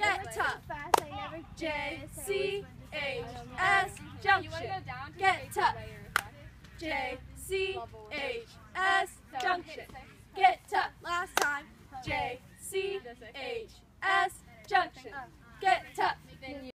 Get tough. J-C-H-S, Junction. Get tough. J-C-H-S, Junction. Get tough. Last time. J-C-H-S, Junction. Get tough.